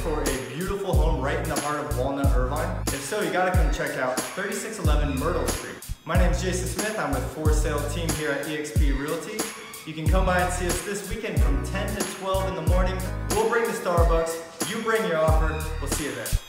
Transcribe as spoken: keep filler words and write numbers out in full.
for a beautiful home right in the heart of Walnut, Irvine? If so, you gotta come check out thirty-six eleven Myrtle Street. My name is Jason Smith. I'm with For Sale Team here at eXp Realty. You can come by and see us this weekend from ten to twelve in the morning. We'll bring the Starbucks. You bring your offer. We'll see you there.